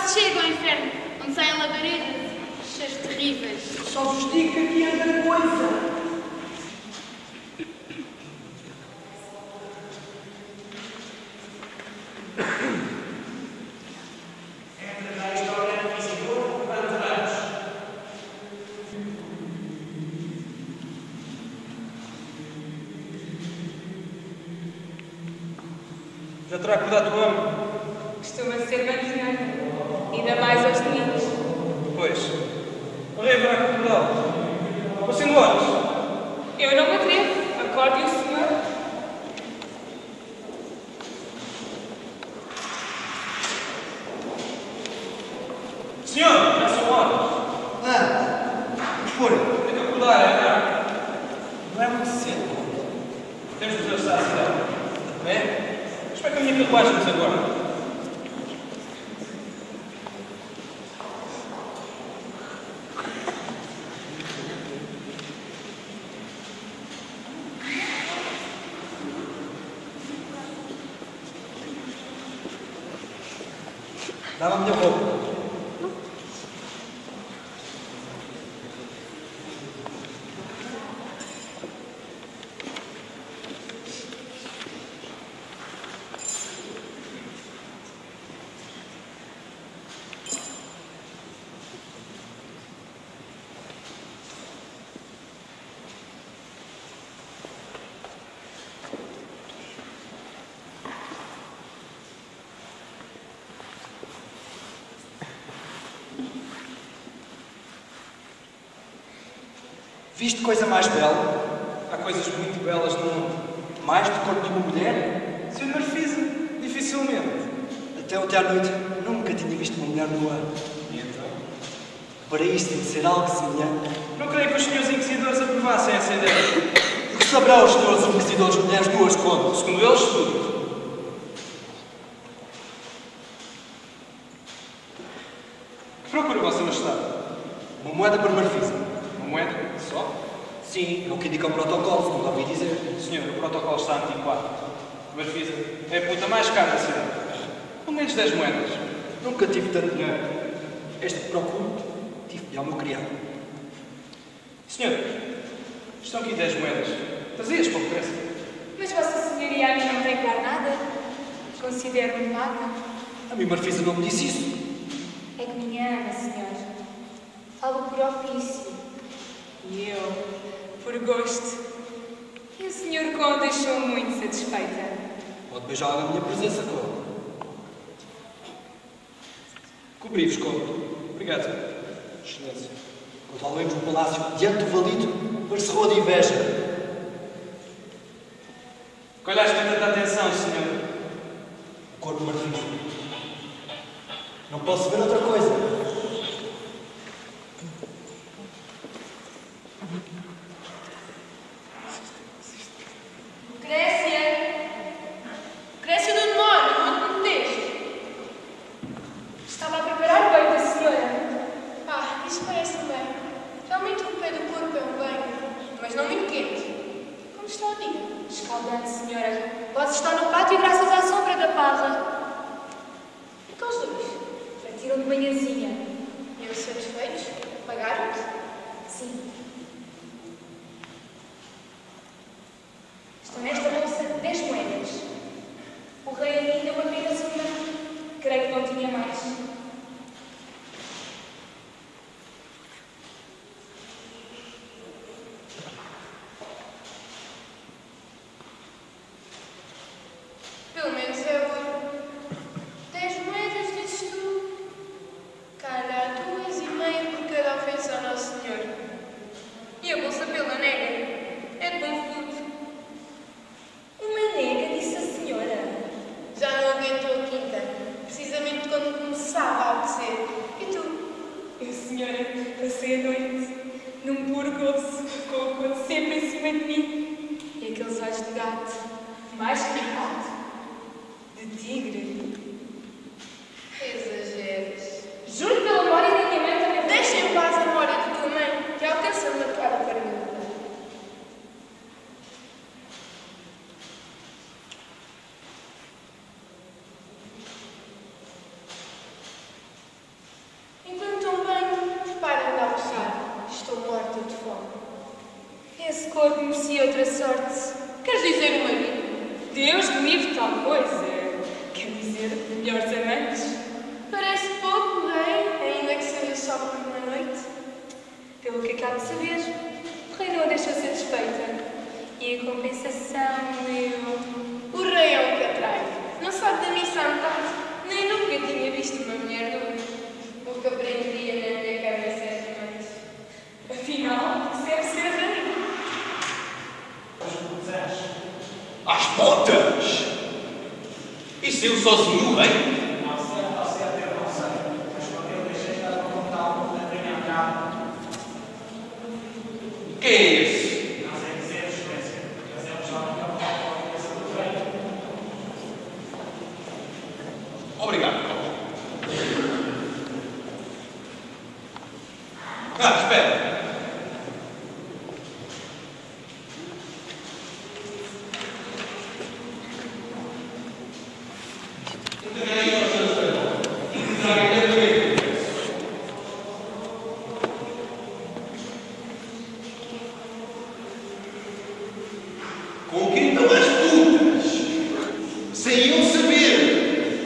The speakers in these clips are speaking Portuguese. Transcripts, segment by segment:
se chega ao inferno, onde saem labaredas, cheios terríveis. Só vos digo que aqui anda coisa. Já terá acordado o homem? Costuma ser bem senhor. Ainda mais aos domingos. Pois. O rei vai acordá-lo. Você não horas? Eu não me atrevo. Acorde o senhor. Senhor, já são horas. O que foi? Tem que acordar, é tarde. Não é muito cedo. Temos de atravessar a cidade. Não é? Como é que a minha carruagem nos aguarda? Dá-me a minha roupa. Viste coisa mais bela? Há coisas muito belas no mundo. Mais do corpo de uma mulher? Sr. Marfisa, dificilmente. Até ontem à noite nunca tinha visto uma mulher nua. E então? Para isto tem de ser algo semelhante. Não creio que os senhores inquisidores aprovassem essa ideia. O que saberão os senhores inquisidores mulheres nuas quando? Segundo eles, tudo. Que procura, Vossa Majestade? Uma moeda para Marfisa. Uma moeda? Só? Sim, é o que indica o protocolo, segundo ouvi dizer. Senhor, o protocolo está antiquado. Marfisa é a puta mais cara da cidade. Pelo menos 10 moedas. Nunca tive tanto dinheiro. Este que procuro, tive ao meu criado. Senhor, estão aqui 10 moedas. Trazias pouco pressa. Mas Vossa Senhoria a mim não tem que dar nada. Considero-me paga. A mim Marfisa não me disse isso. É que me ama, senhor. Falo por ofício. E eu, por gosto. E o senhor Conde deixou muito satisfeita. Pode beijar na minha presença, Conde. Cobri-vos, Conde. Obrigado. Excelência. Quando alvemos no palácio diante do valido, pareceu de inveja. Que olhaste com tanta atenção, senhor? O corpo Marfisa. Não posso ver outra coisa. Grécia do demónio, onde me meteste? Estava a preparar o banho da senhora. Ah, isso parece-me bem. Realmente o pé do corpo é um banho, mas não muito quente. Como está o dia? Escaldante, senhora. Posso estar no pátio graças à sombra da parra. E com os dois? Partiram de manhãzinha. E eles satisfeitos? Pagaram-te? Sim. Estão nesta bolsa 10 moedas. O rei a mim deu apenas uma. Creio que não tinha mais. Pelo menos é ouro. 10 moedas, dizes tu? Calhar 2,5 por cada ofensa ao Nosso Senhor. E a bolsa pela nega? É de bom fruto. Uma nega, disse a senhora. Já não aguentou a quinta, precisamente quando começava a apetecer. E tu? Eu, senhora, passei a noite num puro gozo, com o conto sempre em cima de mim. E aqueles olhos de gato, mais que de gato, de tigre. Exageras. Juro pela memória da minha mãe também. Deixa em paz a memória da tua mãe, que alcança-me a cara para mim. melhores amantes. Parece pouco, rei, ainda que seja só por uma noite. Pelo que acabo de saber, o rei não a deixou satisfeita. E a compensação, O rei é um catraio. Não sabe da missa à metade. Nem nunca tinha visto uma mulher nua. O que aprendia na minha cabeça é demais. Afinal, isso deve ser rei. Às botas! Isso eu sozinho, hein? Quem é esse? Obrigado. Espera. Com quem estão as putas? Sem eu saber.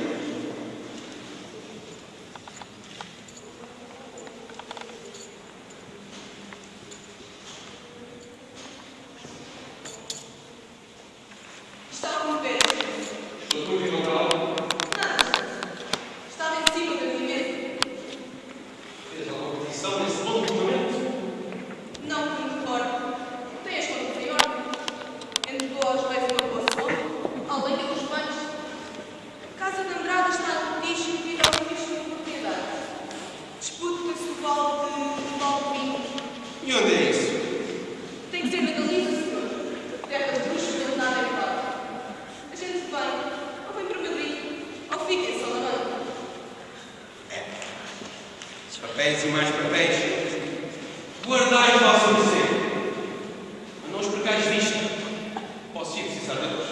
Estava no pé. Estou tudo em local. Nada. Estava em cima da minha mesa. Fez alguma petição nesse ponto do momento? Não como de fora. Tem as contas em ordem. Entre boas reis e uma boa sombra. Além dos banhos. A casa de Andrada está nicho devido ao risco de propriedade. Disputa-se o vale de Valpinho. E onde é isso? Tem que ser na Galiza, senhor. Terra de bruxos pelo nada é claro. A gente vem, ou vem para Madrid, ou fica em Salamanca. Os papéis e mais papéis. Guardai o vosso mercê. A não os percais vista. Posso ir precisar deles.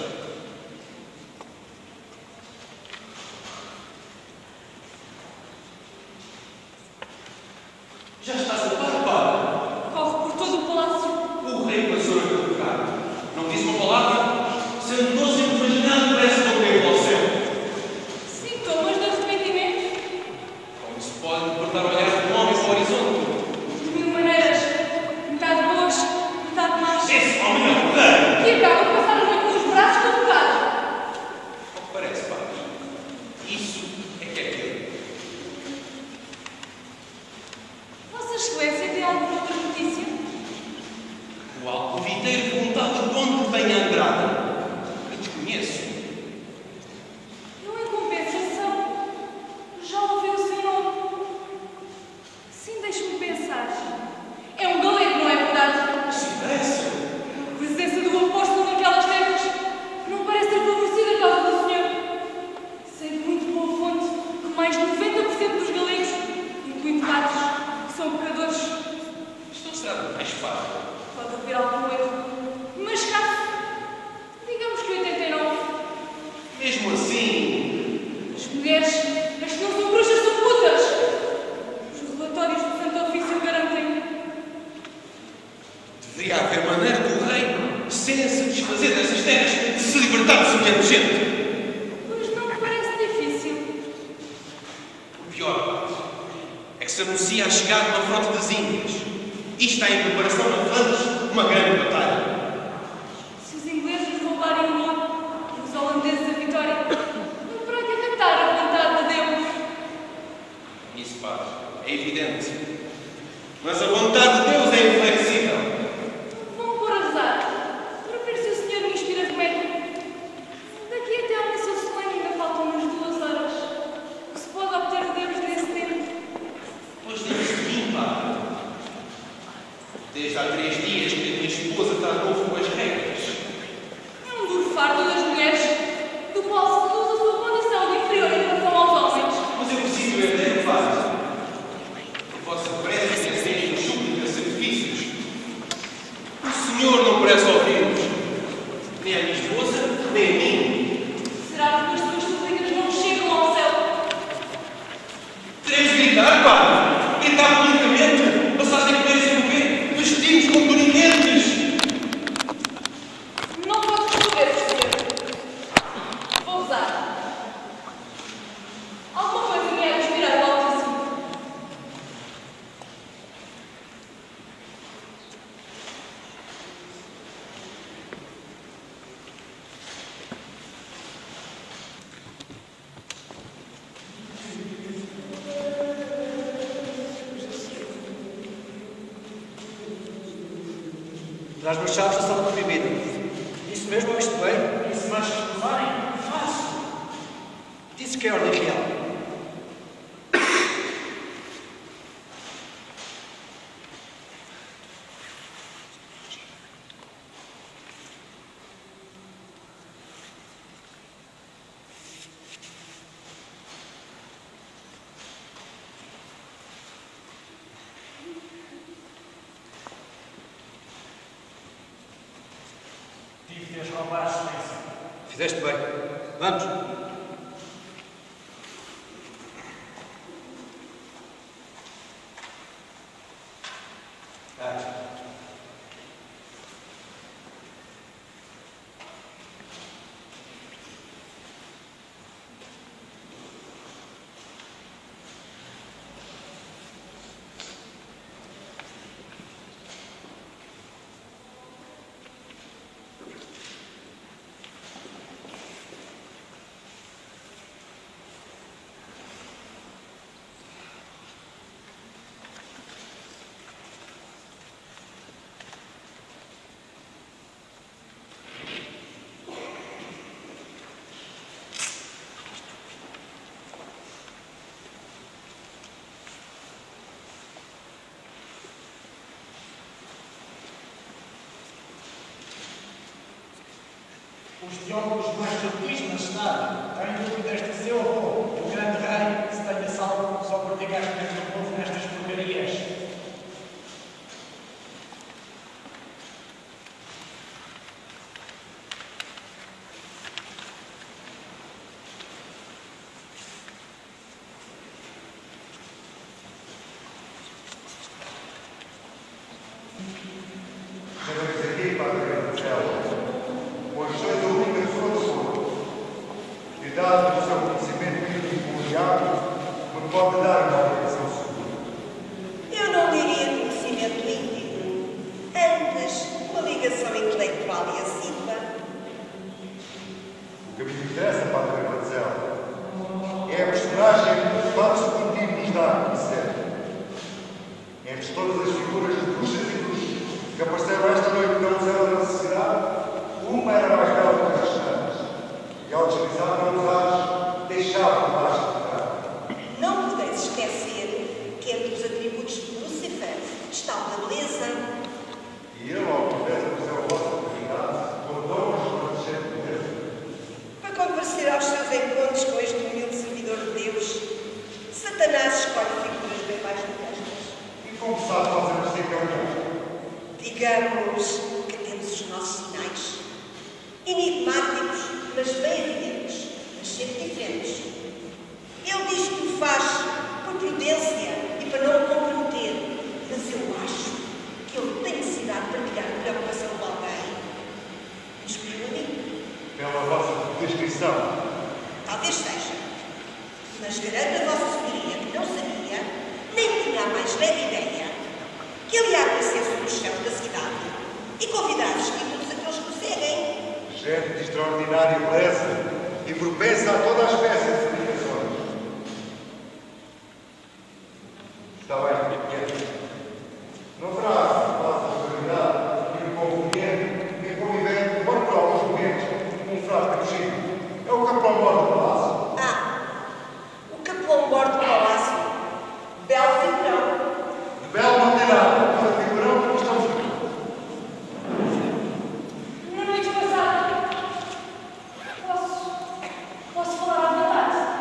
Já estás a par, padre? Corre por todo o palácio. O rei passou a colocar. Não disse uma palavra? Sentou-se imaginando parece que não teve ao céu. Sintomas de arrependimento. Como se pode importar olhar de um homem para o horizonte? De mil maneiras. Metade boas, metade más. Esse homem é o rei! Que acaba de passar a noite nos braços do pecado. Ao que parece, padre. Isso é que é dele. Vossa Excelência tem alguma outra notícia? O alcoviteiro perguntava de onde vem a Andrada. Eu desconheço. Não em compensação. Já ouvi o seu nome. Sim, deixe-me pensar. É um galego, não é verdade? Se parece. A presença do apóstolo naquelas terras não parece ter favorecido a causa do Senhor. Sei de muito boa fonte que mais de 90% dos galegos, incluindo gatos, são pecadores. Isto será mais fácil. Pode haver algum erro, mas caso, digamos que 89. Mesmo assim, As mulheres, as que não são bruxas, são putas. Os relatórios do Santo Ofício garantem. deveria haver maneira do rei, sem se desfazer dessas terras, de se libertar de semelhante gente. Pois não me parece difícil. O pior é que se anuncia a chegada de uma frota das Índias. Isto está em preparação na Flandres, uma grande batalha. Se os ingleses nos roubarem o ouro e os holandeses a vitória, não terá que acatar a vontade de Deus. Isso, padre, é evidente. Mas a vontade de Deus é inflexível. Vão pôr a rezar para ver se o Senhor me inspira remédio. Daqui até à missa solene ainda faltam umas 2 horas. O que se pode obter de Deus nesse tempo? Pois diz-se de mim, padre. Desde há 3 dias que a minha esposa está a novo com as regras. É um duro fardo das mulheres, do qual se reduz a sua condição de inferior em relação aos homens. Mas eu preciso ver o que faz. Por vossa presença, mesmo súplica, Traz-me as chaves da sala proibida. Isso mesmo ou isto bem? E se mais recusarem, faço. Disse que é ordem real. Tive de roubar a excelência. Fizeste bem. Vamos. Os teólogos mais subtis na cidade têm dúvidas de seu avô, o grande rei, se tenha salvo só por ter gasto dentro do povo nestas porcarias. Chegamos aqui, Padre Marcelo, com as suas dúvidas sobre o mundo. E dado o seu conhecimento crítico mundial, me pode dar uma avaliação segura. Eu não diria conhecimento íntimo, antes uma ligação intelectual e assídua. O que me interessa, Padre Marcelo, é a personagem que o Padre Secundino nos dá a conhecer. Entre todas as figuras de bruxas e bruxos que apareceram esta noite na Museu da Cidade, uma era mais bela do que as restantes, e ao deslizar pelos ares, deixava debaixo de trás. Não podeis esquecer que entre os atributos de Lúcifer está a beleza. E ele, ao invés de fazer a vossa autoridade, contou-nos resplandecer de beleza. Para comparecer aos seus encontros com este humilde servidor de Deus, Satanás escolhe figuras bem mais modestas. E como sabe fazer assim que é o Digamos que temos os nossos sinais, enigmáticos, mas bem evidentes, mas sempre diferentes. Ele diz que o faz por prudência e para não o comprometer, mas eu acho que ele tem necessidade de partilhar a preocupação com alguém. Nos preocupe? Pela vossa descrição. Talvez seja, mas garanto a vossa senhoria que não sabia, nem tinha a mais leve ideia, que ele há de conhecer sobre os céus da cidade e convidar os títulos aqueles que o seguem. Gente de extraordinária beleza e propensa a toda a espécie de comunicações. Está bem, pequeno. Não terá fácil autoridade e um conveniente em conviver por alguns momentos com um fraco conhecido. É o capão-mor do palácio. Ah, o capão-mor do palácio. Belo figurão. Belo não terá, para figurão não estamos aqui. Na noite passada, posso falar à verdade?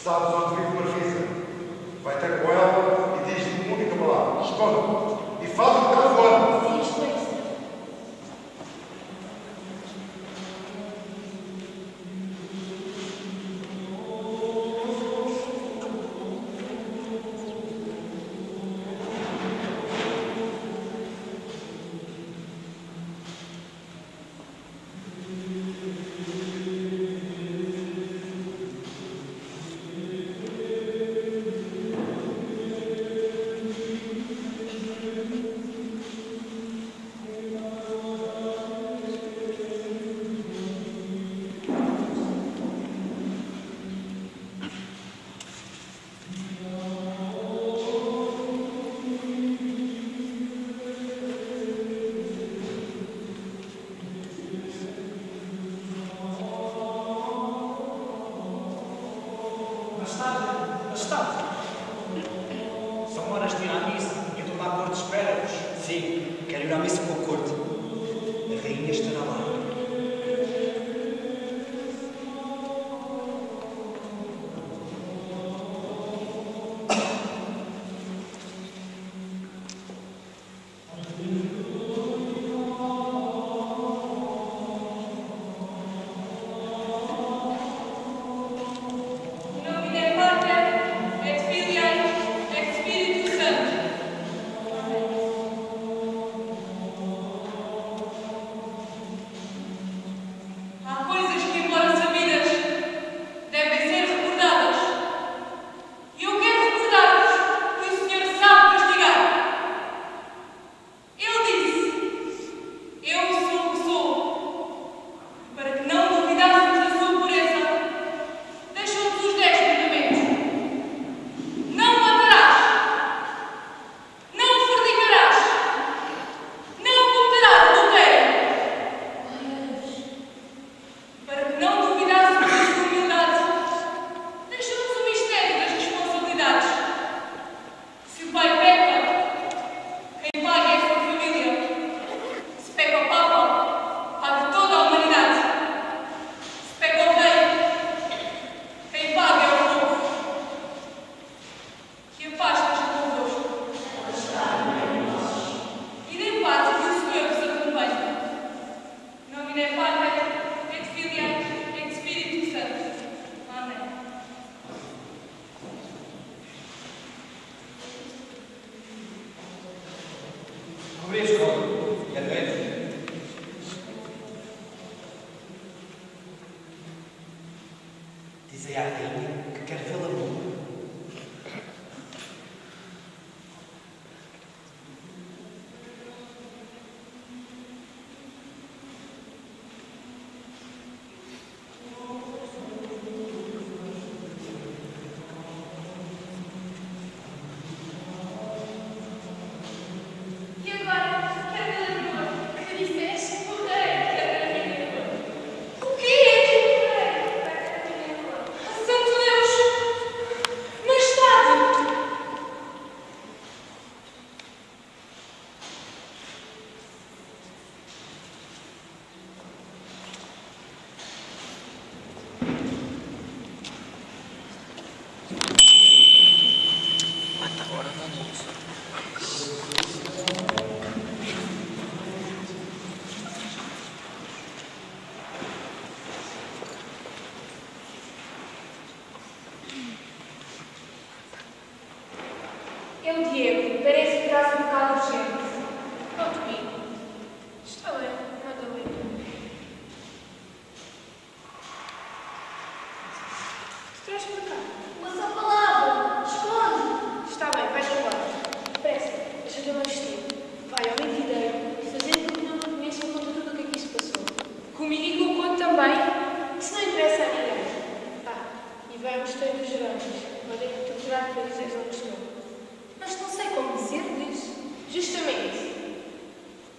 Sabes onde vive Marfisa? Vai ter com ela e diz-lhe uma única palavra. Esconde-te. E fala o telefone. Sim, estou aí. São horas de ir à missa e a toda a corte espera-vos. Sim, quero ir à missa com a corte. A rainha estará lá. Dizei à rainha que quero vê-la nua. E agora? Quero vê-la nua. Que disseste? O rei quer ver a minha nua. O quê? O rei vai ver a minha nua. Santo Deus! Majestade! É o Diego. Parece que traz um bocado urgente. Pronto, comigo. Está bem, Madalena. Traz para cá. Uma só palavra. Esconde. Está bem, vais embora. Depressa, ajuda-me a vestir. Vai ao mentideiro e fazendo com que não me conheçam, conta tudo o que aqui se passou. Comigo e com o conto também. Isso não interessa a ninguém. E vai ao mosteiro dos Gerônimos. Podem procurar para dizeres onde estou. Mas não sei como dizer-lhes. Justamente.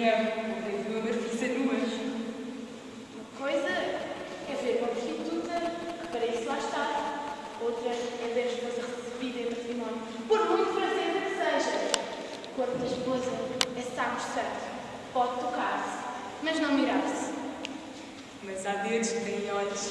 rainha ou rei viu a Marfisa nuas. Uma coisa é ver uma prostituta que para isso lá está. Outra é ver a esposa recebida em património, por muito prazer que seja. O corpo da esposa é sacrosanto. Pode tocar-se, mas não mirar-se. Mas há dedos que têm olhos.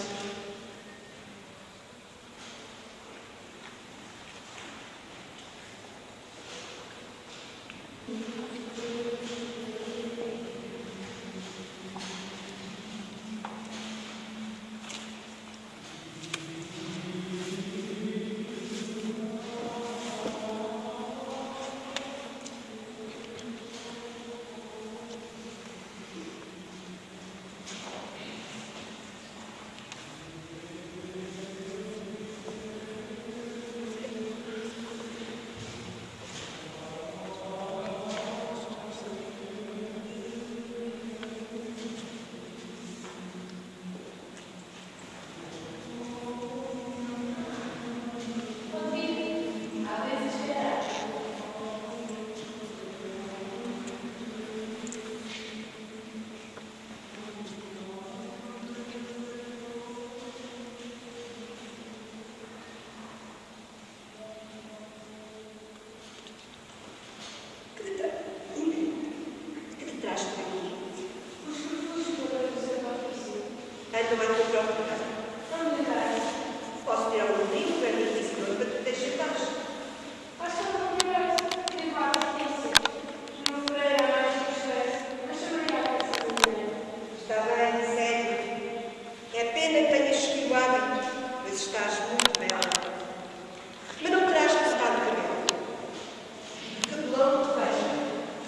Então vai comprar o lugar. Não me dá. Posso tirar um livro para mim e disse para te deixar em paz. Acho que não melhor levar a isso. Não farei mais que estresse, mas chamaria a atenção da mulher. Está bem, sério. É pena que tenhas seguido o hábito, mas estás muito bela. Mas não terás que cortar o cabelo. Que belão te veja.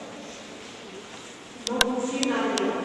Não confio nada nele.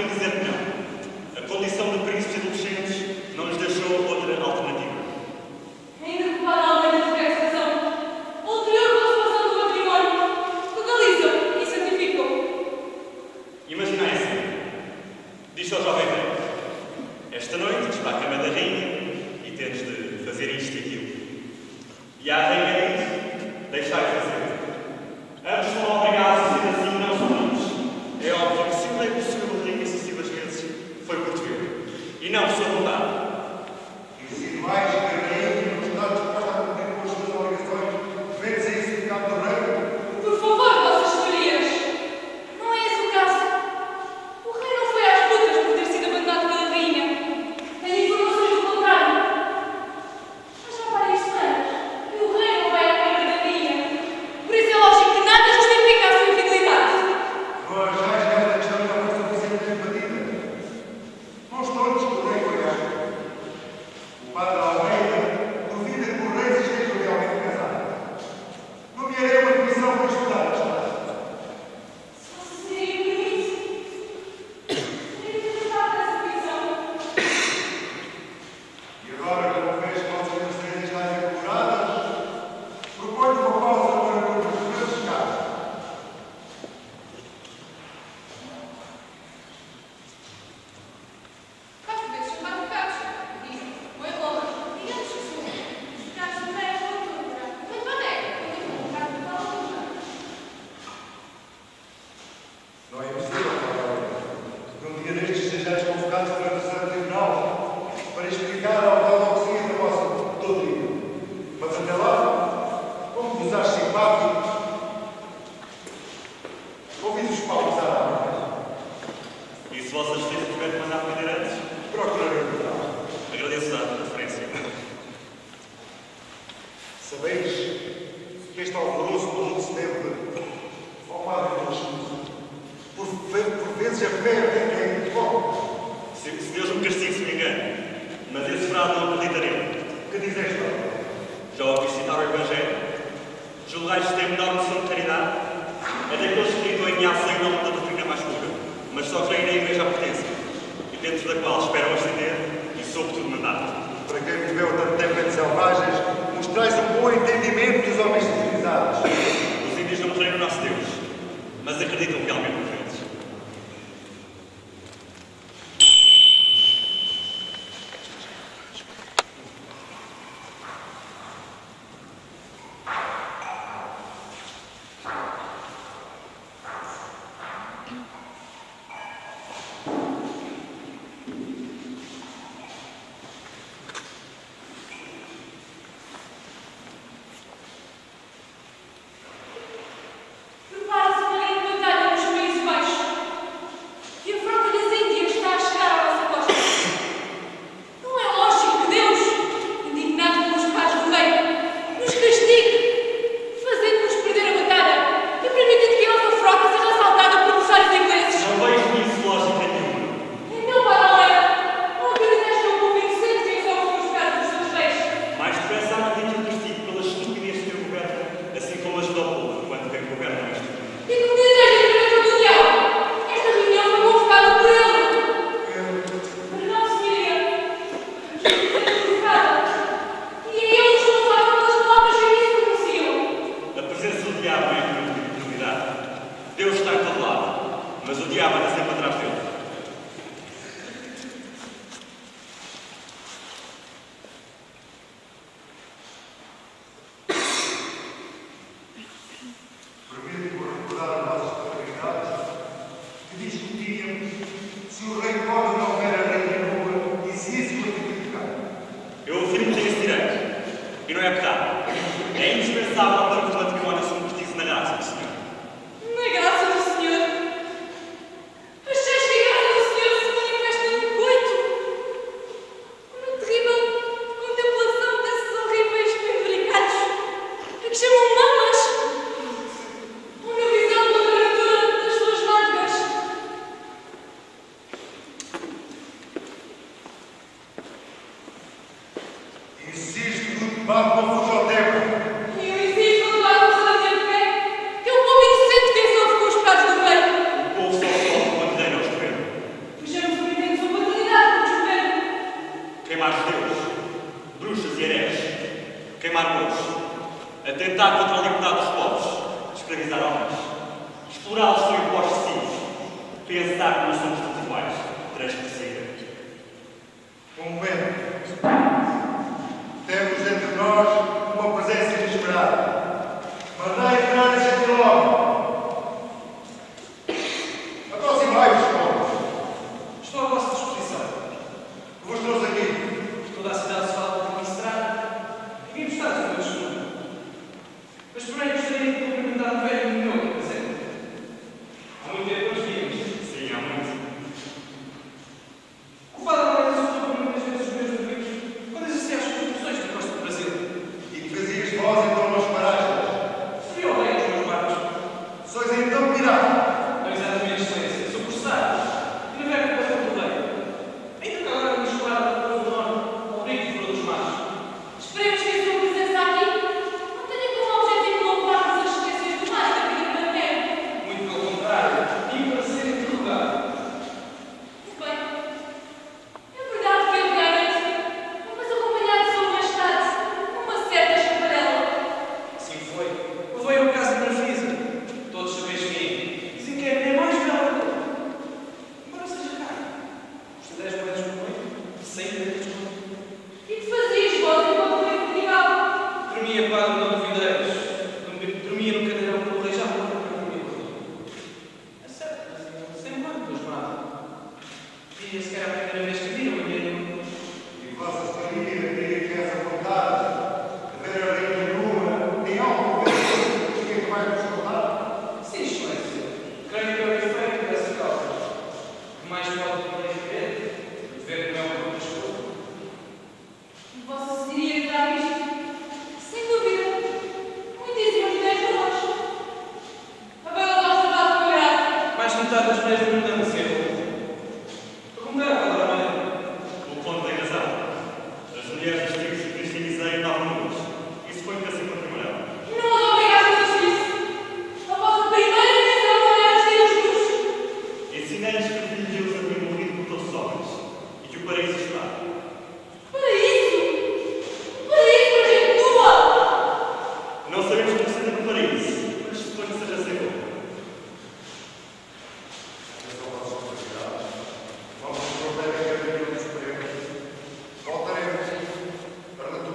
A condição de príncipes adolescentes não lhes deixou outra alternativa. Sabeis que este alvoroço todo se deve ao padre de Jesus. Por vezes a fé até que é muito bom. Se Deus me castigue se me engano, mas esse frade não acredita nele. O que dizes, Padre? Já ouvi citar o Evangelho? Julgais que tem menor noção de caridade? É daqueles que gritam em minha aflição em nome da doutrina mais pura, mas só creem na Igreja à potência, e dentro da qual esperam ascender e sobretudo mandar. Para quem viveu tanto tempo entre selvagens, mostrais um bom entendimento dos homens civilizados. Os índios não creem no nosso Deus, mas acreditam realmente nos ventos. Prepara-se para ir de batalha nos Países Baixos. E a frota das Índias está a chegar à nossa costa. Não é lógico que Deus, indignado pelos pecados do rei, nos castigue, fazendo-nos perder a batalha e permitindo que a nossa frota seja assaltada por corsários ingleses. Não vejo nisso lógica nenhuma. Então, Baralena, não acreditas que o povo inocente resolve os pecados dos seus reis? Mais depressa acredito o castigo pela estupidez de quem governa, assim como ajuda o povo quando quem governa isto. E que me dizes da intervenção do diabo? Esta reunião foi convocada por ele. Mas não, senhoria. Justiça é provocada. E é ele responsável pelas palavras que aqui se pronunciam. A presença do diabo é a prioridade. Deus está em todo lado, mas o diabo anda sempre atrás dele. Permite-me recordar as nossas paternidades que discutíamos se o rei pode ou não ver a rainha nua e se isso foi criticado. Eu afirmo que tem esse direito. E não é pecado. É indispensável para que o matrimónio se concretize na graça do Senhor. Na graça do Senhor. Achas que a graça do Senhor se manifesta no coito? Na terrível contemplação desses horríveis penduricados a que chamam mamas? Ou na visão da literatura das suas nádegas? Insisto que o debate não fuja ao tema. E eu exijo que a ousadia de fé que o povo inocente quem sofre com os pecados do rei. O povo só sofre quando reina o governo. Vejamos o que tem sua paternidade por governo. Queimar judeus, bruxas e hereges, queimar moços, atentar contra a liberdade dos povos, escravizar homens, explorá-los sem impostos cívicos, pensar que não somos todos iguais, transgressir. Um momento. Temos entre nós uma presença inesperada. Mandai entrar esse gentil homem. Aproximai-vos, povos. Estou à vossa disposição. Que vos trouxe aqui? Toda a cidade se fala por aqui estrada e vimos estar a fazer. Mas porém gostaria de cumprimentar o velho menino que presente. Há muito tempo nos vimos. Sim, há muito. O padre não resulta por muitas vezes os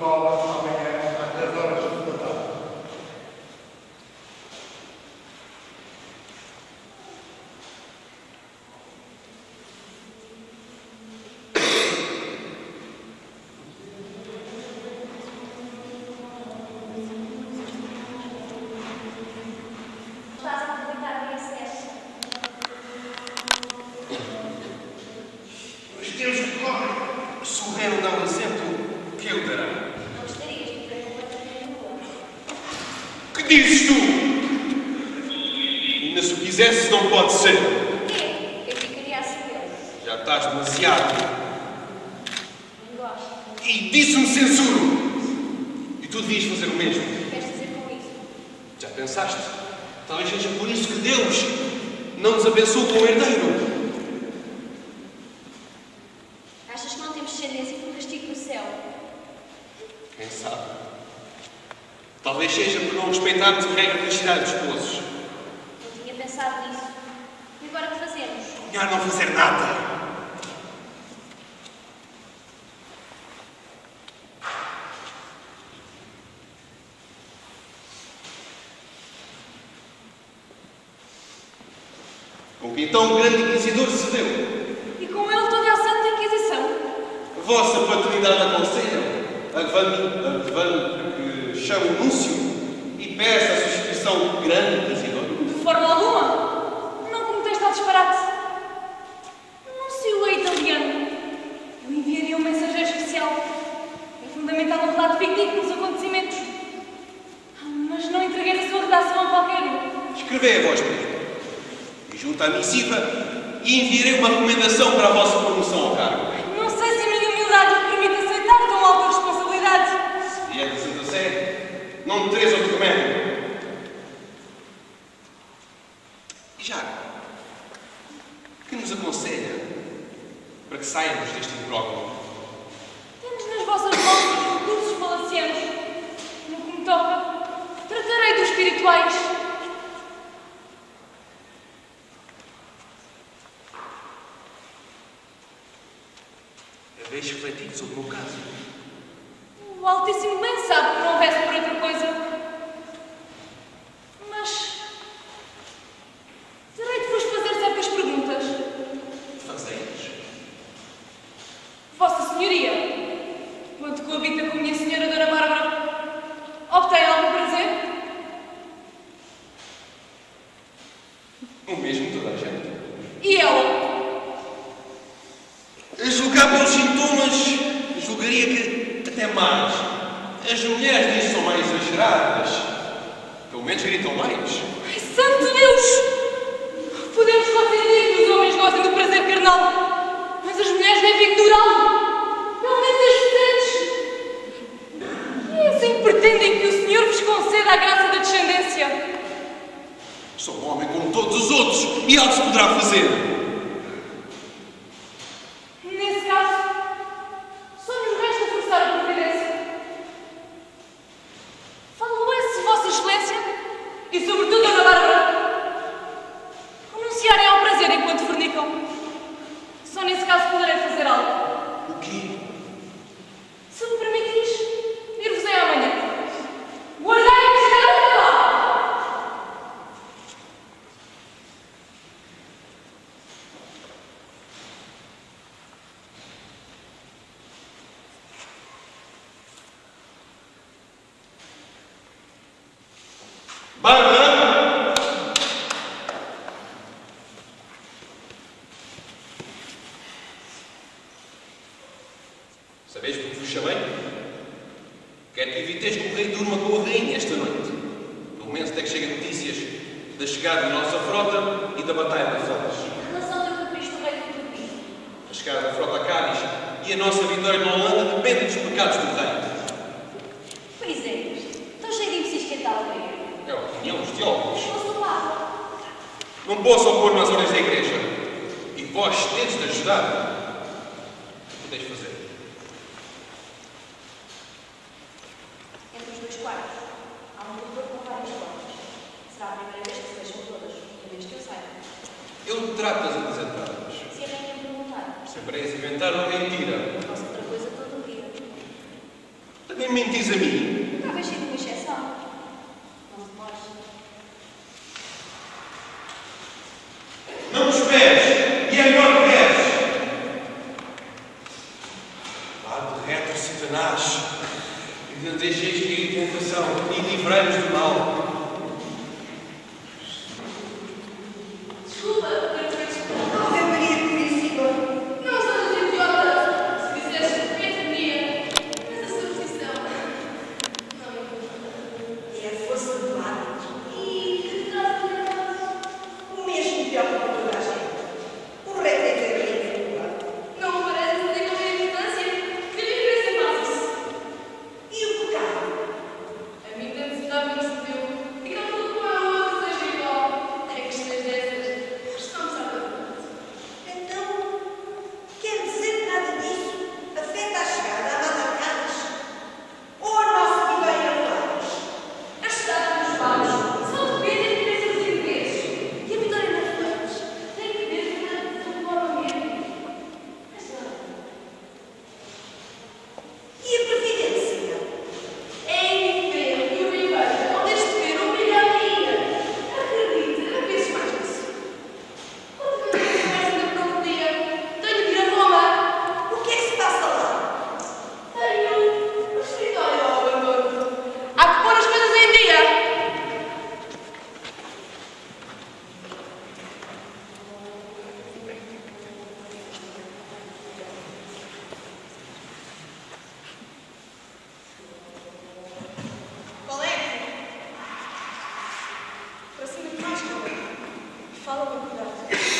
escola amanhã às 10 horas da tarde. Estás a aproveitar bem esse teste. Mas temos que correr. Se o rei não dá um exemplo, que ele dará? Não gostarias de ver completamente nua. Que dizes tu? Ainda se o quisesse, não pode ser. Porquê? Eu ficaria a saber. Já estás demasiado. Não gosto. E disse-me censuro. E tu devias fazer o mesmo. O que queres dizer com isso? Já pensaste? Talvez seja por isso que Deus não nos abençoou com o herdeiro. Achas que não temos descendência por castigo do céu? Quem sabe? Talvez seja por não respeitarmos a regra da cidade dos esposos. Não tinha pensado nisso. E agora o que fazemos? Melhor não fazer nada. Com que então o grande inquisidor se deu. E com ele toda a Santa Inquisição. A vossa paternidade aconselha a que chame o núncio e peça a substituição do grande inquisidor. De forma alguma. Não cometeste tal disparate. O núncio é italiano. Eu enviaria um mensageiro especial. É fundamental um relato fictício dos acontecimentos. Mas não entregueis a sua redação a qualquer um. Escrevei a vós mesmo. E junto à missiva e enviarei uma recomendação para a vossa promoção ao cargo. Não sei se a minha humildade me permite aceitar tão alta responsabilidade. Se vier da Santa Sé, não tereis outro remédio. E já, que nos aconselha para que saiamos deste imbróglio? Temos nas vossas mãos os recursos palacianos. No que me toca, tratarei dos espirituais. Haveis refletido sobre o meu caso? O Altíssimo bem sabe que não houvesse por outra coisa. Mas terei de vos fazer certas perguntas. Fazei-as. Vossa Senhoria, quando coabita com minha Senhora Dona Bárbara, obtém algum prazer? O mesmo toda a gente. E ela? A julgar pelos sintomas, julgaria que até mais. As mulheres nisso são mais exageradas. Pelo menos gritam mais. Ai, santo Deus! Podemos consentir que os homens gostem do prazer carnal, mas as mulheres devem ignorá-lo. Pelo menos as restantes. E assim pretendem que o Senhor vos conceda a graça da descendência. Sou um homem como todos os outros e algo se poderá fazer. Nesse caso, só nos resta forçar a providência. Falo-se Vossa Excelência e, sobretudo, Dona Bárbara, renunciarem ao prazer enquanto fornicam. Só nesse caso poderei fazer algo. O quê? Se me permitires, ir-vos-ei amanhã. Guardai-me chegar até lá! Bárbara! Sabeis porque vos chamei? Quero que evites que o rei durma com a rainha esta noite. Pelo menos até que cheguem notícias da chegada da nossa frota e da batalha de Flandes. A relação do capricho do rei do Tupi. A chegada da frota a Cádiz e a nossa vitória na Holanda dependem dos pecados do rei. Pois é, estou cheio de imbecis que tal rei. É a opinião dos teólogos. Eu sou Papa. Não posso opor-me às ordens da Igreja. E vós tedes de ajudar. O que podeis fazer? Entre os dois quartos, há um corredor com várias portas. Será a primeira vez que se fecham todas, uma vez que eu saiba. Eu trato das apresentadas. Se a rainha perguntar, Sempre és inventar uma mentira. faço outra coisa todo o dia. Nem me mentis a mim. Talvez seja uma exceção. Não se pode. Não me esperes, e é melhor que deves. Lado reto, Satanás, e não deixeis cair tentação, e livrai-nos do mal. Desculpa, não te vejo. Ave Maria Puríssima. Não sejas idiota. Se quiseres, entendia. Mas a superstição não me importa. É a força do hábito. E que te traz a verdade? O mesmo pior para toda a gente. O rei tem que ter rei. Não me parece fazer qualquer importância. Que diferença faz-se? E o pecado? A mim tanto se dá menos que deu. E que tudo com a outra seja igual. É questões dessas. Estamos à verdade. Então, quer dizer que nada disso afeta a chegada a Matarcanas? Ou a nossa vida em Arlados? A cidade dos bares só depende de diferenças dos ingleses. E a vitória nas flores tem que ver com a do mesmo. E a Previdência? É indiferente que o Ribeiro, ao deixe de ver, obrigado a ir. Acredite, não penses mais nisso. Quando começa ainda por outro dia, tenho que ir a Roma. O que é que se passa lá? Tenho o escritório ao abandono. Há que pôr as coisas em dia. Qual é? Para cima de mais, Colete. Fala com cuidado.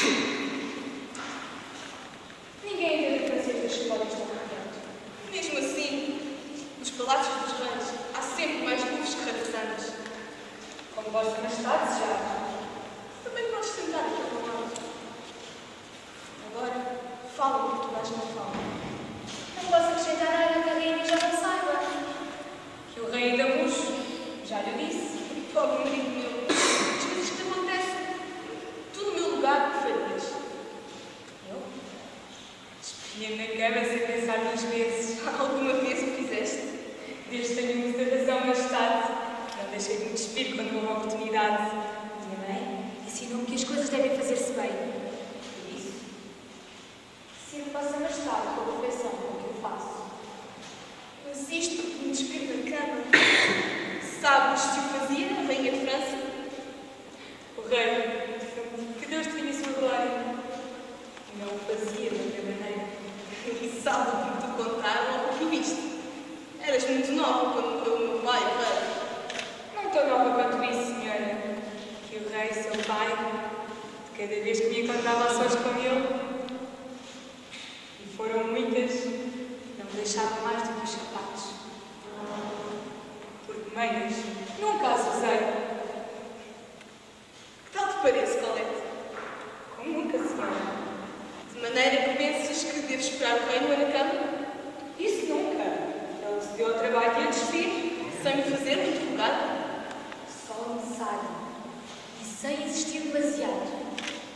Ninguém entende a diferença que as escolas estão marcando. Mesmo assim, nos palácios dos reis há sempre mais luzes que rabazanas. Como Vossa Majestade já. Também podes sentar aqui ao meu lado. Agora, fala o que tu mais não fala. Não posso acrescentar nada que a rainha já não saiba. Que o rei ainda puxo. Já lhe disse. Pobre marido meu, as coisas que te acontecem. Tu no meu lugar, que farias? Eu? Espinha na cama sem pensar 2 vezes. Alguma vez o fizeste? Desde que tenho muita razão, Majestade. Não deixei de me despir quando houve a oportunidade. Minha mãe ensinou-me que as coisas devem fazer-se bem. Por isso, sirvo Vossa Majestade com a perfeição com que eu faço. Mas isto de me despir da cama, sabes se o fazia a rainha de França? O rei, que Deus tenha a sua glória, não o fazia de outra maneira. E sabe o que me tu contaram ou o que viste? Eras muito nova quando morreu o meu pai, o rei. Não tão nova quanto isso, senhora. Que o rei, seu pai, de cada vez que me encontrava a sós com ele, e foram muitas, não me deixava mais do que os sapatos. Porque meias nunca as usei. Que tal te parece, Colete? Como nunca, senhora. De maneira que pensas que deves esperar o rei no Aracama? Isso nunca. Ele se deu ao trabalho de a despir. Sem me fazer me interrogar? Só o necessário. E sem existir demasiado.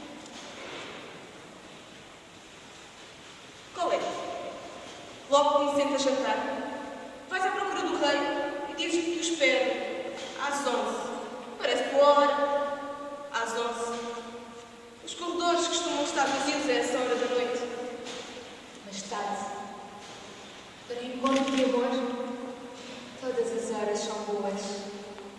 Colete, logo que me sento a jantar, vais à procura do rei e dizes que o espero às 11. Parece boa hora. Às 11. Os corredores costumam estar vazios a essa hora da noite. Majestade, para o encontro de amor, todas as horas são boas.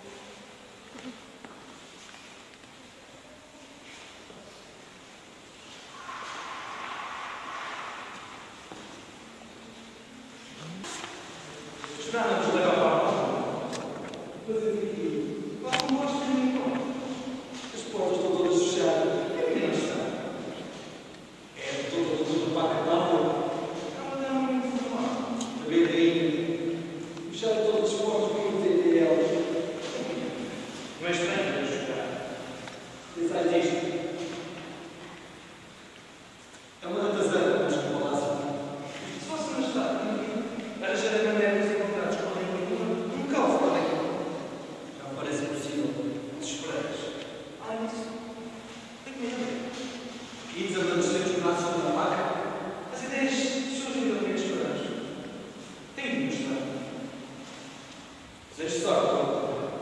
Esperávamos levar para a mão. Fazer aqui. Mas como gosto de mim, As portas estão todas fechadas. é que não está. É tudo para acabar. Ela dá muito mal. A ver aí. Fecharam todas as portas para eu entender elas. Deixe sorte.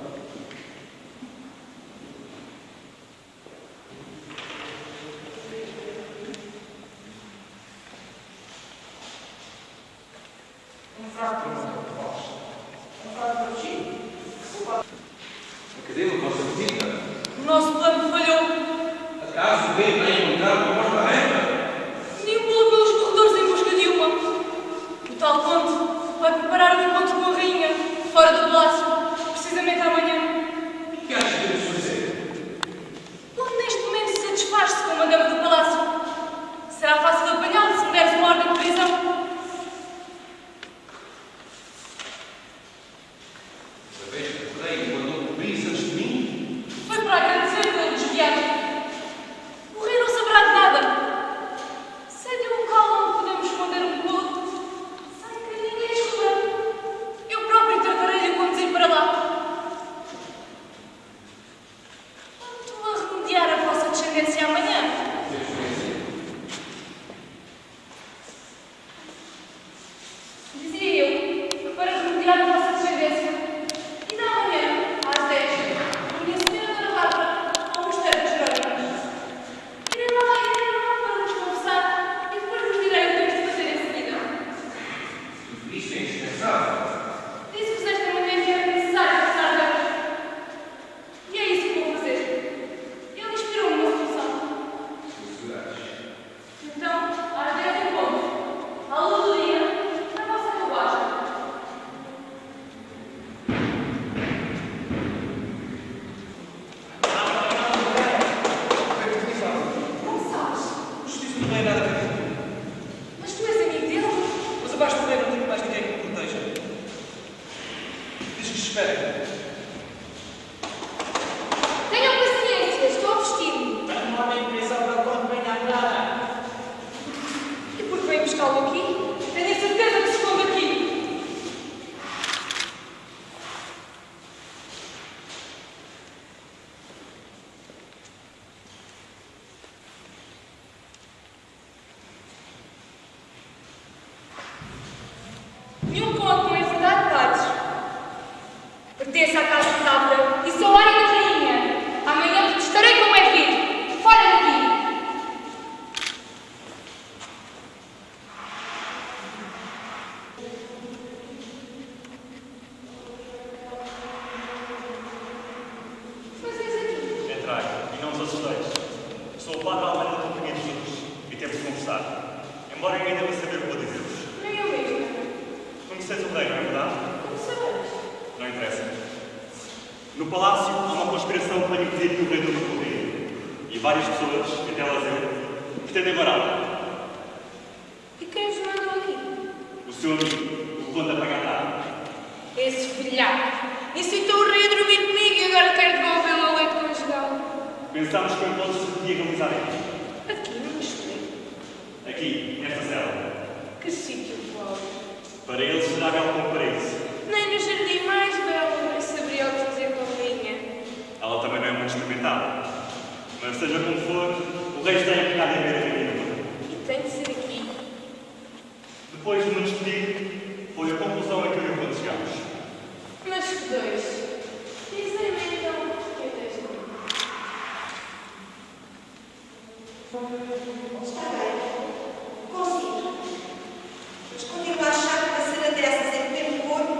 Acadêmico, vossa visita. O nosso plano falhou. Acaso bem vai encontrar uma morta renda? Nem pula pelos corredores em busca de uma. O tal conde vai preparar um encontro com a rainha, fora do palácio, precisamente amanhã. O que acha que devemos fazer? Ele neste momento satisfaz-se com uma dama do palácio. Será fácil apanhá-lo se me deres uma ordem de prisão. Sabes que o rei mandou por isso antes de mim? Foi para agradecer pelo desviado. O rei não saberá de nada. Sei de um local onde podemos esconder um pulo, sem que ninguém descubra. Eu próprio tratarei de o conduzir para lá. Estou a remediar a vossa descendência amanhã. Dizia eu que para remediar a vossa descendência, e da manhã, às 10, minha senhora Dona Bárbara, ao mosteiro dos Jerónimos. Irei lá para vos confessar e depois vos direi o que temos de fazer em seguida. Isto é indispensável. Disse-vos esta manhã que era necessário passar Deus. E é isso que vou fazer. Ele inspirou-me uma solução. Então, às 10 em ponto, à luz do dia, na vossa carruagem. Como sabes? O justiça não tem nada a ver. Mas tu és amigo dele? Mas abaixo do rei não tenho mais ninguém que me proteja. Diz que espere. Tenham paciência, estou a vestir-me. Não há nem prisão para quando venha a nada. E por que vem buscá-lo aqui? Tenho a certeza que se esconde aqui. Nenhum conto não é verdade, padres. Pertence à casa de Távora e sou área da rainha. Amanhã protestarei como é devido. Fora daqui! Fazes aqui? Entrai e não vos assusteis. Sou o padre Almeida da Companhia de Jesus e temos de conversar. Embora ninguém deva saber o que vou dizer-vos. Nem eu mesma. Conheceis o rei, não é verdade? Como sabeis? Não interessa. No palácio há uma conspiração que venha pedir que o rei do Correio e várias pessoas, entre elas eu, pretendem mará-lo. E quem vos mandou aqui? O seu amigo, o conde Apagatar. Esse filhaco. Incitou o rei a dormir comigo e agora quer devolvê-lo ao leito conjugal. Pensámos que o encontro se podia realizar aqui. Aqui, não me explico. Aqui, nesta cela. Que sítio pobre. Para eles será belo como paraíso. Nem no jardim mais belo nem saberia o que fazer com a rainha. Ela também não é muito experimentada. Mas seja como for, o rei está empenhado em ver a rainha. E tem de ser aqui. Depois de nos despedir, foi a conclusão a que eu e o conde chegámos. Mas que dois. Dizem-me então o que é deste mundo. Está bem. Consigo. Mas continuo a achar que uma cena dessas em pleno corpo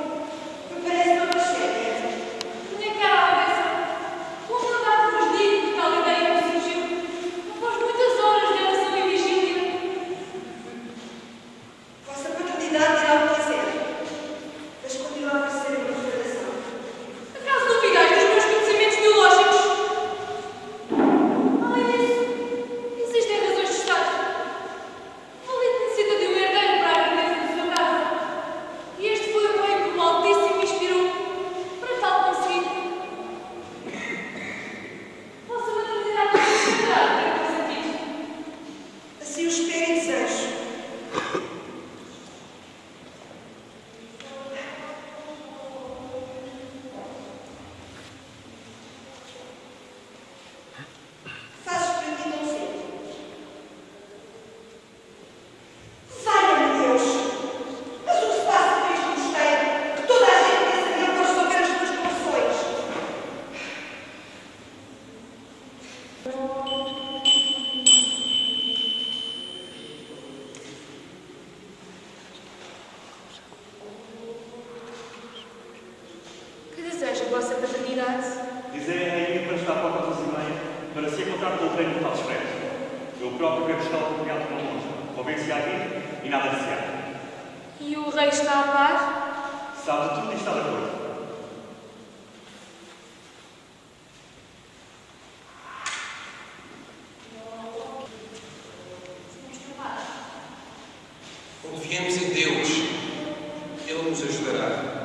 vossa paternidade. Dizem a rainha para estar à porta das 11h30 para se encontrar com o rei no tal expresso. Eu próprio veio buscar o acompanhado de uma monja. Convence-se a vir e nada desejar. E o rei está a par? Sabe de tudo e está de acordo. Confiemos em Deus. Ele nos ajudará.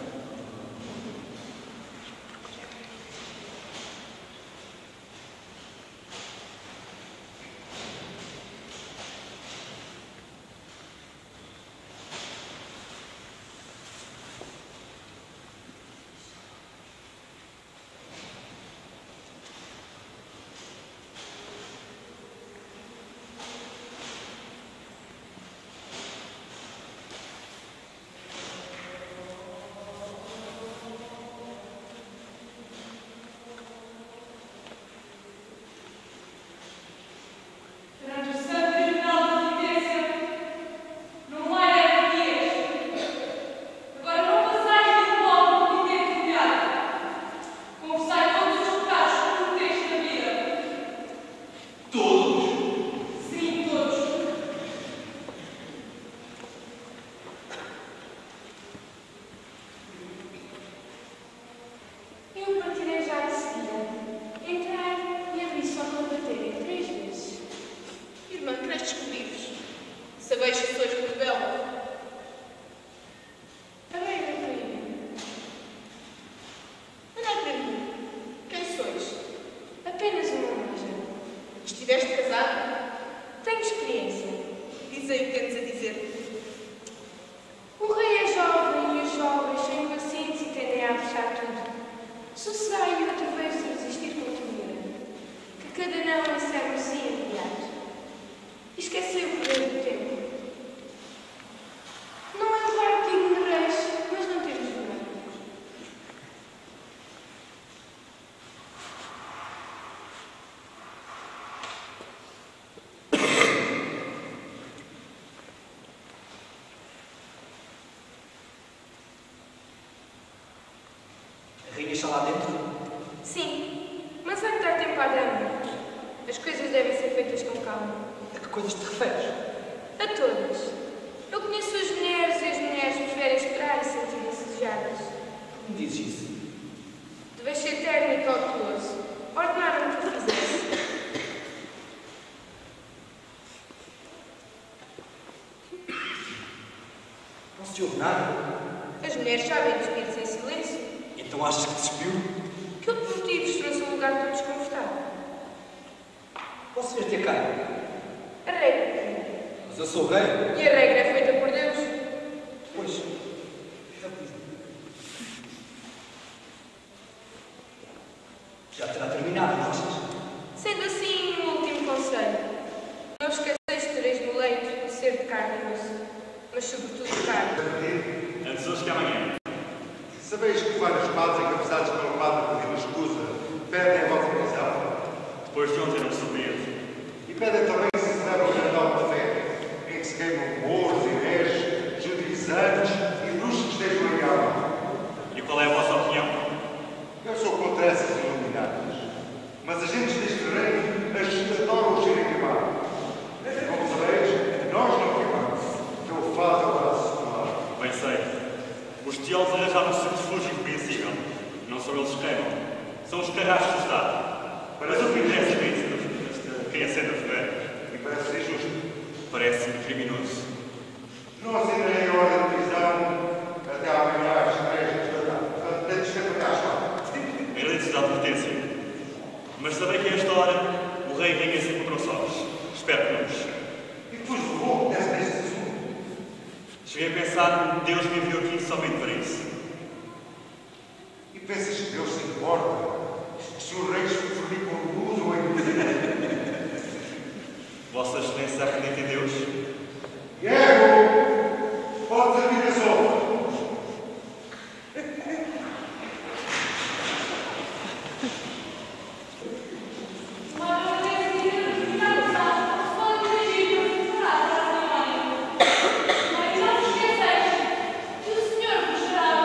A rainha está lá dentro? Sim, mas vai dar tempo à dama. As coisas devem ser feitas com calma. A que coisas te referes? A todas. Eu conheço as mulheres e as mulheres preferem esperar e sentir-se desejadas. Como dizes isso? Deves ser terno e cauteloso. Ordenaram-me que o fizesse. Não se ouve nada. As mulheres sabem despir-se em silêncio. Então achas que despiu? Que outro motivo trouxe um lugar tão desconfortável? Posso ver-te a cara? A regra. Mas eu sou o rei. E a regra é feita por Deus. Pois. Já terá terminado, não achas? Sendo assim, um último conselho. Não esqueceis de tereis no leito ser de carne e osso, mas sobretudo de carne. Antes hoje que amanhã. Sabeis que vários padres encabeçados pelo padre pedindo escusa pedem a vossa prisão? Depois de ontem não me surpreendo. E pedem também que se celebra o Natal da Fé, em que se queimam mouros, hereges, judaizantes e bruxos que estejam em alma. E qual é a vossa opinião? Eu sou contra essas iluminadas, mas agentes deste reino as adoram o cheiro queimado. Como sabeis, nós não queimamos, que o faz ao braço solar. Bem sei. Os teólogos arranjaram um subterfúgio incompreensível. Não são eles que queimam. São os carrascos do Estado. Mas o que interessa quem acende a fogueira? E parece injusto. Parece-me criminoso. Não assinarei a ordem de prisão até amanhã às 3 da tarde. Antes de até às 4. Meredes da advertência. Mas sabei que a esta hora o rei vinha sempre para os solos. Espero que não. E depois vou desse assunto. Cheguei a pensar que Deus me enviou aqui somente para isso. E pensas que Deus se importa? Se os reis fornicam luz ou em Vossa Excelência acredita em Deus? Diego! Podes abrir a sopa. Mas não esqueceis que o Senhor vos dará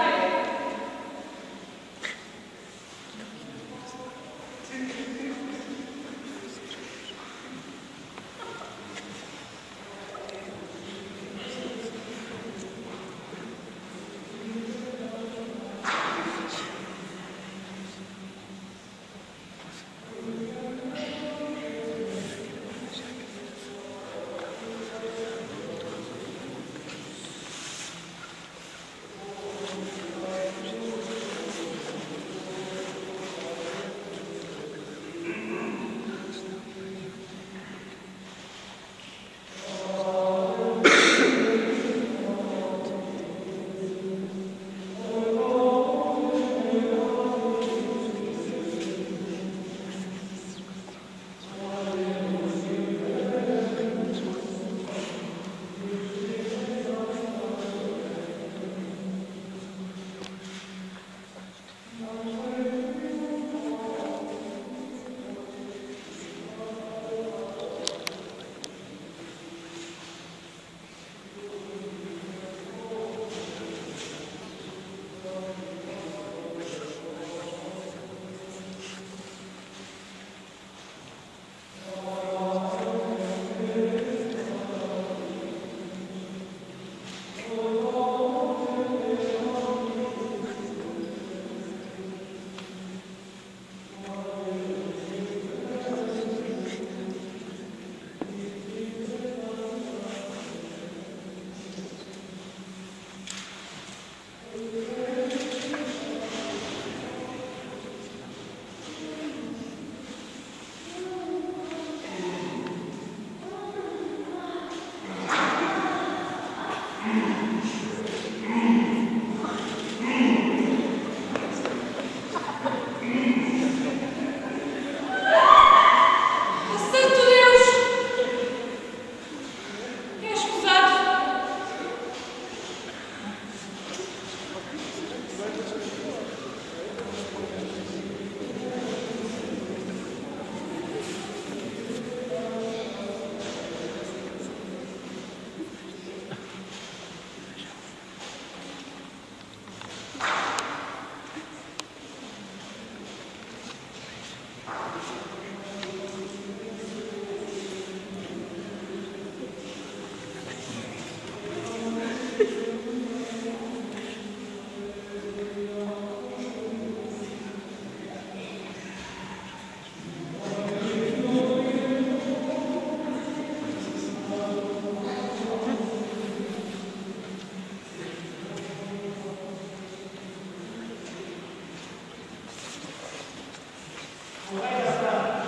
O rei das damas.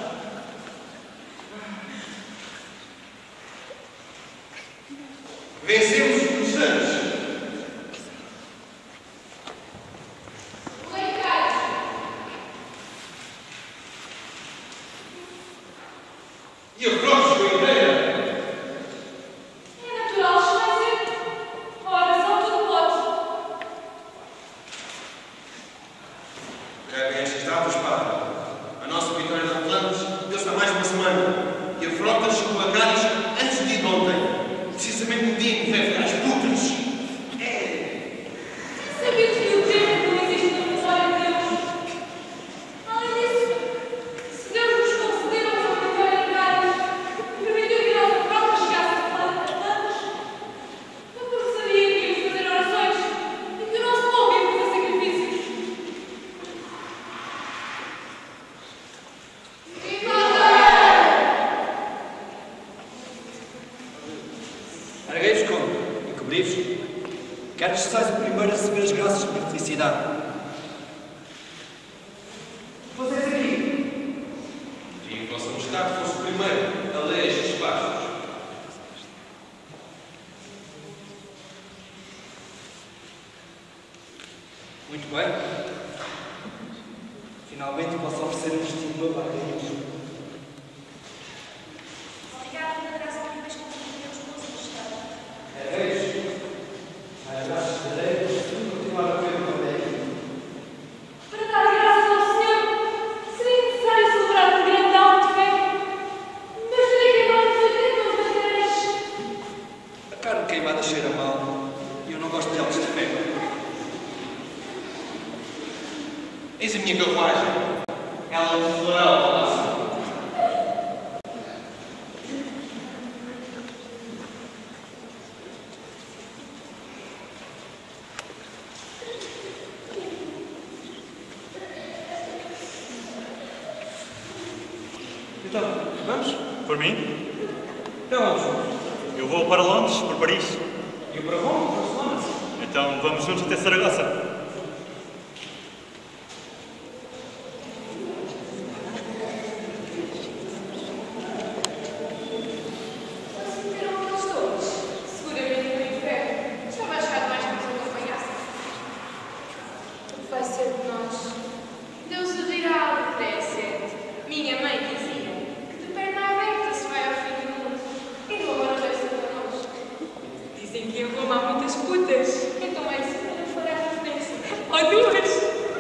Vencemos os protestantes. O rei cai. E a Frota inteira. É natural, Excelência. Ora, são tudo voto. Carreguem estas datas, padre. A nossa vitória de Atlantes deu-se há mais de uma semana. E a Frota chegou a Cádiz antes do dia de ontem. Precisamente no dia em que vai ficar as putas. Sabia que o tempo não existe na memória de Deus. Além disso, se Deus nos concedeu uma vitória em Cádiz e permitiu que a nossa frota chegasse a Atlantes, foi porque sabia que íamos fazer orações e que o nosso povo ia fazer sacrifícios. Erguei-vos como? Encobri-vos? Quero que sejais o primeiro a receber as graças da felicidade. Vocês aqui. Queria que Vossa Majestade fosse o primeiro a ler estes passos. Muito bem. Finalmente posso oferecer um vestido meu para a rainha. Obrigada pela graça que me concedeu, Vossa Majestade. Erguei-vos. As graças de Deus, tudo continuar a ver o meu. Para dar graças ao Senhor, seria necessário celebrar um grande alto de fé. Mas teria queimado os 80 bandeiras. A carne queimada cheira mal e eu não gosto de altos de fé. Eis a minha carruagem. Ela me levará ao palácio. Então, vamos? Por mim? Então vamos. Eu vou para Londres, por Paris. E eu para Roma, para Barcelona. Então vamos juntos até Saragossa. Viram aqueles todos? Seguramente no inferno. Estava a achar mais que nos acompanhassem. O que vai ser de nós? Deus o dirá a Lucrécia. Minha mãe dizia que de perna aberta se vai ao fim do mundo. E do amor resta para nós. Dizem que em Roma há muitas putas. Então é isso que não fará diferença. Ou duas.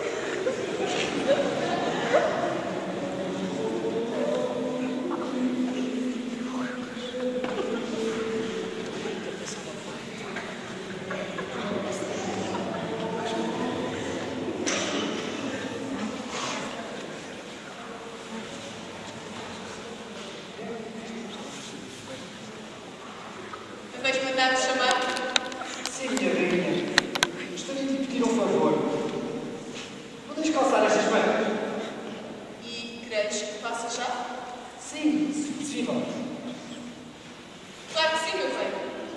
Vais mandar-me chamar? Sim, minha rainha. Gostaria de lhe pedir um favor. Podes calçar estas mangas? E queres que faça já? Sim, se possível. Claro que sim, meu rei.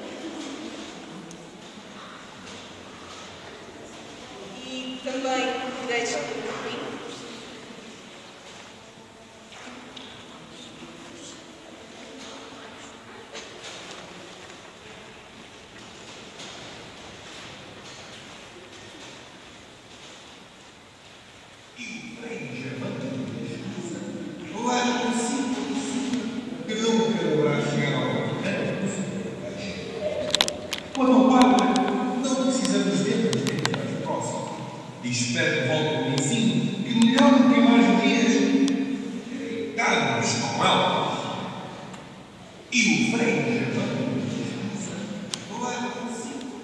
E também queres que me Quando ao Padre, não precisamos ver nos tempos mais próximos. E espero que volte ao ensino que melhor do que mais dias é deitar-nos com elas. E o Frei Germano leva consigo.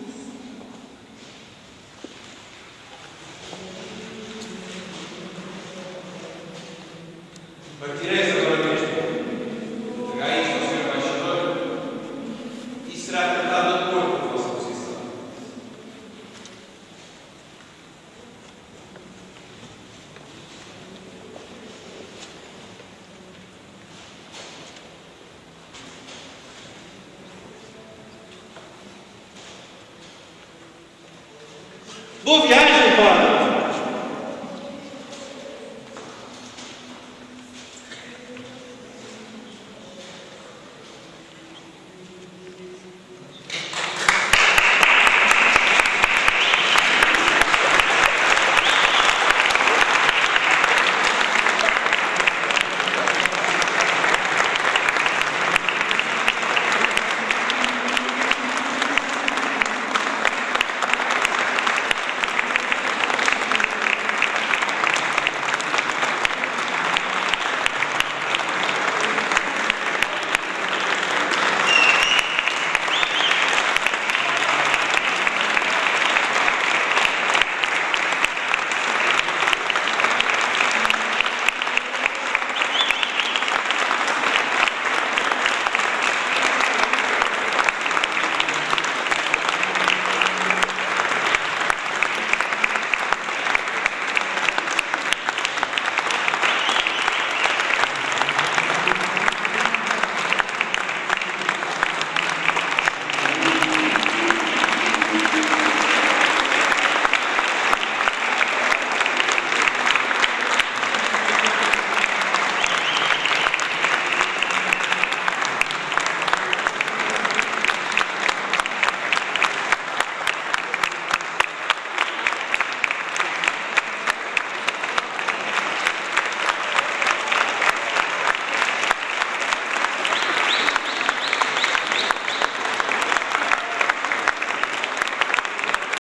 Partireis agora mesmo. Entregai isto ao Sr. Embaixador e será tratado de acordo com a vossa posição. Boa viagem!